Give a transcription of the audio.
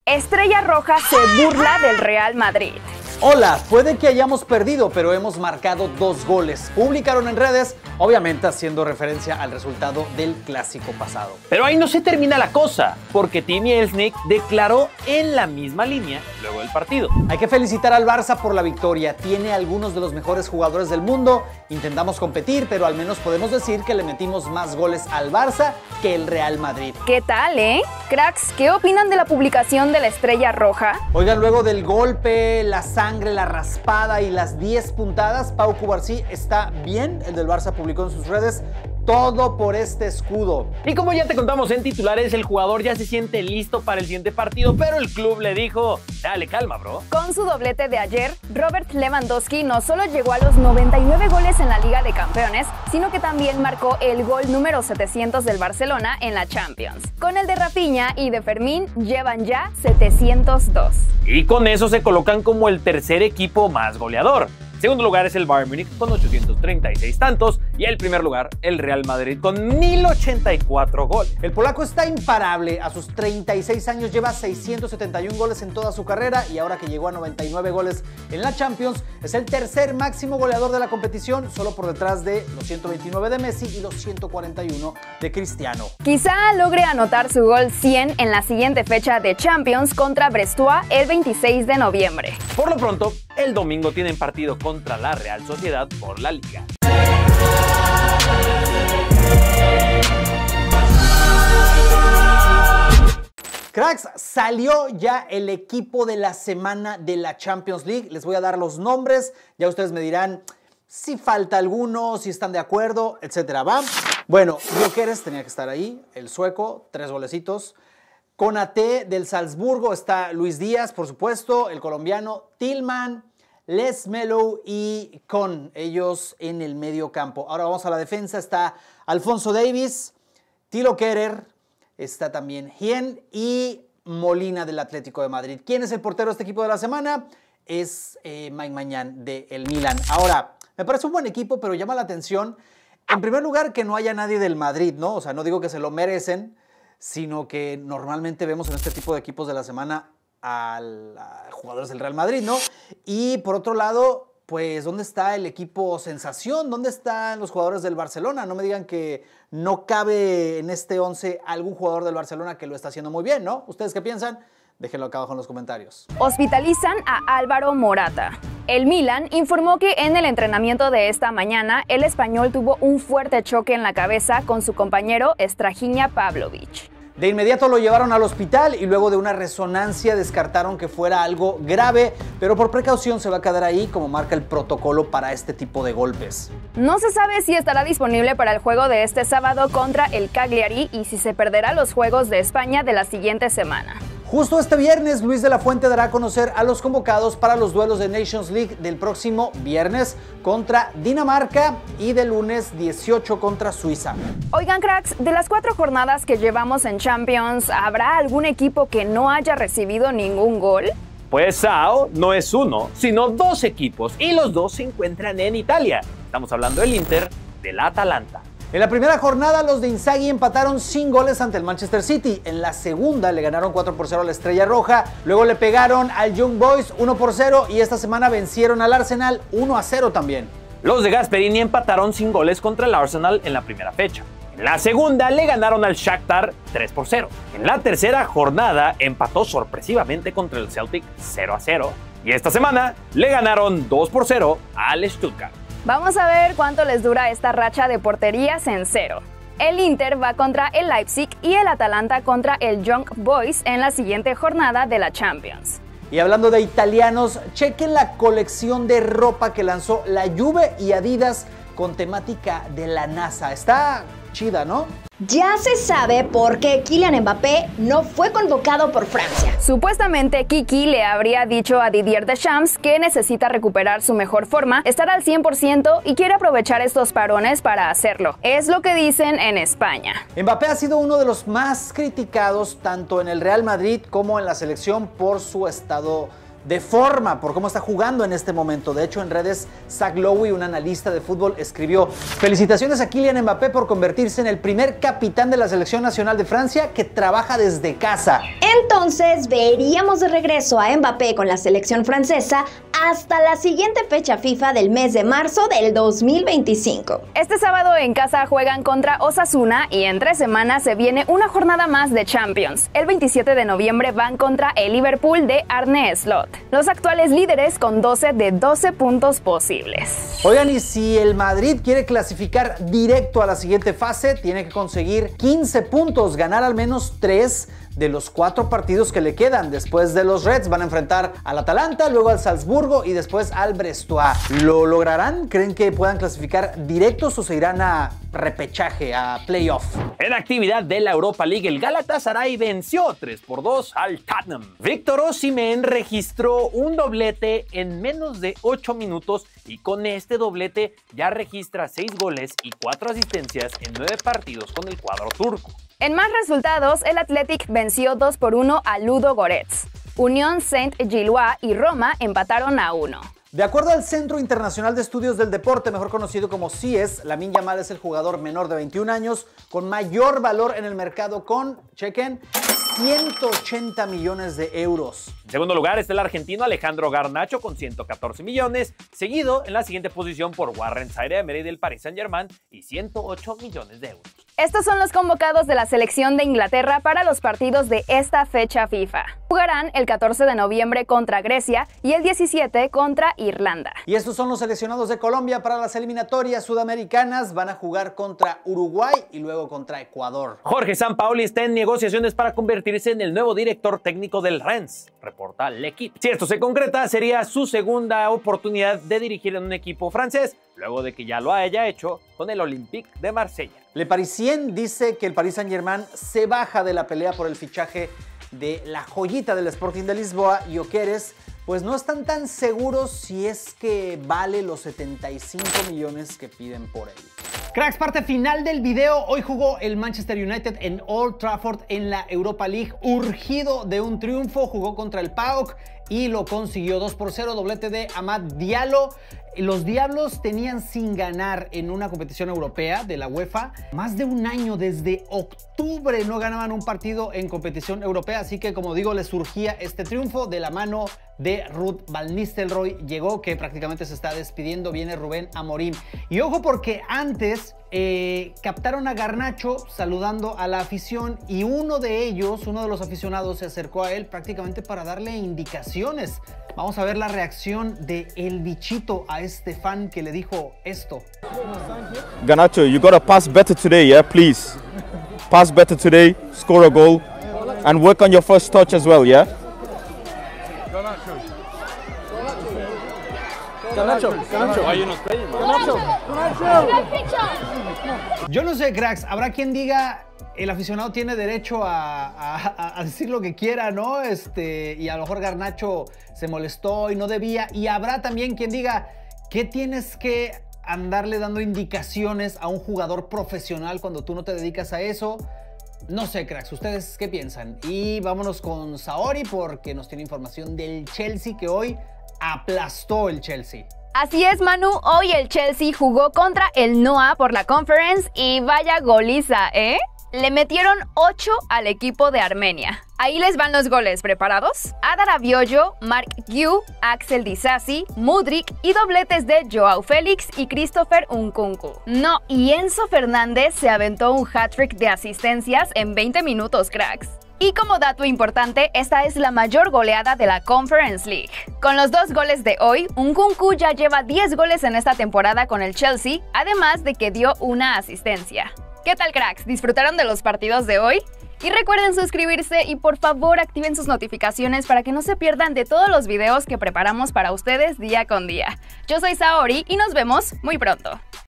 Estrella Roja se burla del Real Madrid. Hola, puede que hayamos perdido, pero hemos marcado 2 goles. Publicaron en redes, obviamente haciendo referencia al resultado del clásico pasado. Pero ahí no se termina la cosa, porque Timi Elšnik declaró en la misma línea luego del partido. Hay que felicitar al Barça por la victoria. Tiene algunos de los mejores jugadores del mundo. Intentamos competir, pero al menos podemos decir que le metimos más goles al Barça que el Real Madrid. ¿Qué tal, Cracks, ¿qué opinan de la publicación de la Estrella Roja? Oigan, luego del golpe, la sangre, la raspada y las 10 puntadas, Pau Cubarsí está bien. El del Barça publicó en sus redes: todo por este escudo. Y como ya te contamos en titulares, el jugador ya se siente listo para el siguiente partido, pero el club le dijo: dale calma, bro. Con su doblete de ayer, Robert Lewandowski no solo llegó a los 99 goles en la Liga de Campeones, sino que también marcó el gol número 700 del Barcelona en la Champions. Con el de Rafinha y de Fermín llevan ya 702. Y con eso se colocan como el tercer equipo más goleador. Segundo lugar es el Bayern Múnich con 836 tantos y el primer lugar el Real Madrid con 1084 goles. El polaco está imparable. A sus 36 años lleva 671 goles en toda su carrera y ahora que llegó a 99 goles en la Champions, es el tercer máximo goleador de la competición, solo por detrás de los 129 de Messi y los 141 de Cristiano. Quizá logre anotar su gol 100 en la siguiente fecha de Champions contra Brestua el 26 de noviembre. Por lo pronto, el domingo tienen partido contra la Real Sociedad por la Liga. Cracks, salió ya el equipo de la semana de la Champions League. Les voy a dar los nombres. Ya ustedes me dirán si falta alguno, si están de acuerdo, etcétera. ¿Va? Bueno, Gyökeres tenía que estar ahí. El sueco, 3 golecitos. Konaté del Salzburgo, está Luis Díaz, por supuesto. El colombiano, Tillman, Les Melo y Con, ellos en el medio campo. Ahora vamos a la defensa. Está Alphonso Davies, Thilo Kehrer, está también Hien y Molina del Atlético de Madrid. ¿Quién es el portero de este equipo de la semana? Es Mike Maignan del Milan. Ahora, me parece un buen equipo, pero llama la atención, en primer lugar, que no haya nadie del Madrid, ¿no? O sea, no digo que se lo merecen, sino que normalmente vemos en este tipo de equipos de la semana a jugadores del Real Madrid, ¿no? Y por otro lado, pues, ¿dónde está el equipo sensación? ¿Dónde están los jugadores del Barcelona? No me digan que no cabe en este 11 algún jugador del Barcelona que lo está haciendo muy bien, ¿no? ¿Ustedes qué piensan? Déjenlo acá abajo en los comentarios. Hospitalizan a Álvaro Morata. El Milan informó que en el entrenamiento de esta mañana, el español tuvo un fuerte choque en la cabeza con su compañero Strahinja Pavlovic. De inmediato lo llevaron al hospital y luego de una resonancia descartaron que fuera algo grave, pero por precaución se va a quedar ahí como marca el protocolo para este tipo de golpes. No se sabe si estará disponible para el juego de este sábado contra el Cagliari y si se perderá los Juegos de España de la siguiente semana. Justo este viernes, Luis de la Fuente dará a conocer a los convocados para los duelos de Nations League del próximo viernes contra Dinamarca y del lunes 18 contra Suiza. Oigan, cracks, de las 4 jornadas que llevamos en Champions, ¿habrá algún equipo que no haya recibido ningún gol? Pues Sao no es uno, sino 2 equipos y los 2 se encuentran en Italia. Estamos hablando del Inter, del Atalanta. En la primera jornada, los de Inzaghi empataron sin goles ante el Manchester City. En la segunda, le ganaron 4-0 a la Estrella Roja. Luego le pegaron al Young Boys 1-0 y esta semana vencieron al Arsenal 1-0 también. Los de Gasperini empataron sin goles contra el Arsenal en la primera fecha. En la segunda, le ganaron al Shakhtar 3-0. En la tercera jornada, empató sorpresivamente contra el Celtic 0-0. Y esta semana, le ganaron 2-0 al Stuttgart. Vamos a ver cuánto les dura esta racha de porterías en 0. El Inter va contra el Leipzig y el Atalanta contra el Young Boys en la siguiente jornada de la Champions. Y hablando de italianos, chequen la colección de ropa que lanzó la Juve y Adidas con temática de la NASA. Está chida, ¿no? Ya se sabe por qué Kylian Mbappé no fue convocado por Francia. Supuestamente Kiki le habría dicho a Didier Deschamps que necesita recuperar su mejor forma, estar al 100% y quiere aprovechar estos parones para hacerlo. Es lo que dicen en España. Mbappé ha sido uno de los más criticados tanto en el Real Madrid como en la selección por su estado de forma por cómo está jugando en este momento. De hecho, en redes, Zach Lowe, un analista de fútbol, escribió: felicitaciones a Kylian Mbappé por convertirse en el primer capitán de la selección nacional de Francia que trabaja desde casa. Entonces, veríamos de regreso a Mbappé con la selección francesa hasta la siguiente fecha FIFA del mes de marzo del 2025. Este sábado en casa juegan contra Osasuna y en 3 semanas se viene una jornada más de Champions. El 27 de noviembre van contra el Liverpool de Arne Slot, los actuales líderes con 12 de 12 puntos posibles. Oigan, y si el Madrid quiere clasificar directo a la siguiente fase, tiene que conseguir 15 puntos, ganar al menos 3 de los 4 partidos que le quedan. Después de los Reds van a enfrentar al Atalanta, luego al Salzburgo y después al Brestois. ¿Lo lograrán? ¿Creen que puedan clasificar directos o se irán a repechaje, a playoff? En actividad de la Europa League, el Galatasaray venció 3-2 al Tottenham. Víctor Osimhen registró un doblete en menos de 8 minutos y con este doblete ya registra 6 goles y 4 asistencias en 9 partidos con el cuadro turco. En más resultados, el Athletic venció 2-1 a Ludo Goretz. Unión Saint-Gilloise y Roma empataron a 1. De acuerdo al Centro Internacional de Estudios del Deporte, mejor conocido como CIES, Lamine Yamal es el jugador menor de 21 años con mayor valor en el mercado con, chequen, 180 millones de euros. En segundo lugar está el argentino Alejandro Garnacho con 114 millones, seguido en la siguiente posición por Warren Zaïre-Emery del Paris Saint-Germain y 108 millones de euros. Estos son los convocados de la selección de Inglaterra para los partidos de esta fecha FIFA. Jugarán el 14 de noviembre contra Grecia y el 17 contra Irlanda. Y estos son los seleccionados de Colombia para las eliminatorias sudamericanas. Van a jugar contra Uruguay y luego contra Ecuador. Jorge Sampaoli está en negociaciones para convertirse en el nuevo director técnico del Rennes, reporta L'Équipe. Si esto se concreta, sería su segunda oportunidad de dirigir en un equipo francés, luego de que ya lo haya hecho con el Olympique de Marsella. Le Parisien dice que el Paris Saint-Germain se baja de la pelea por el fichaje de la joyita del Sporting de Lisboa, Gyökeres, pues no están tan seguros si es que vale los 75 millones que piden por él. Cracks, parte final del video. Hoy jugó el Manchester United en Old Trafford en la Europa League, urgido de un triunfo. Jugó contra el PAOK y lo consiguió 2-0, doblete de Amad Diallo. Los Diablos tenían sin ganar en una competición europea de la UEFA más de un año. Desde octubre no ganaban un partido en competición europea, así que, como digo, les surgía este triunfo de la mano de Ruud van Nistelrooy. Llegó, que prácticamente se está despidiendo, viene Rubén Amorim. Y ojo, porque antes captaron a Garnacho saludando a la afición y uno de los aficionados, se acercó a él prácticamente para darle indicaciones. Vamos a ver la reacción de El Bichito a este fan que le dijo esto. Garnacho, you gotta pass better today, yeah, please. Pass better today, score a goal, and work on your first touch as well, yeah? Yo no sé, cracks, habrá quien diga el aficionado tiene derecho a decir lo que quiera, ¿no? Y a lo mejor Garnacho se molestó y no debía. Y habrá también quien diga, ¿qué tienes que andarle dando indicaciones a un jugador profesional cuando tú no te dedicas a eso? No sé, cracks, ¿ustedes qué piensan? Y vámonos con Saori porque nos tiene información del Chelsea, que hoy aplastó el Chelsea. Así es, Manu, hoy el Chelsea jugó contra el Noah por la Conference y vaya goliza, ¿eh? Le metieron 8 al equipo de Armenia. Ahí les van los goles, ¿preparados? Adar Rabiot, Mark Guiu, Axel Disasi, Mudryk y dobletes de Joao Félix y Christopher Nkunku. No, y Enzo Fernández se aventó un hat-trick de asistencias en 20 minutos, cracks. Y como dato importante, esta es la mayor goleada de la Conference League. Con los 2 goles de hoy, Nkunku ya lleva 10 goles en esta temporada con el Chelsea, además de que dio una asistencia. ¿Qué tal, cracks? ¿Disfrutaron de los partidos de hoy? Y recuerden suscribirse y por favor activen sus notificaciones para que no se pierdan de todos los videos que preparamos para ustedes día con día. Yo soy Saori y nos vemos muy pronto.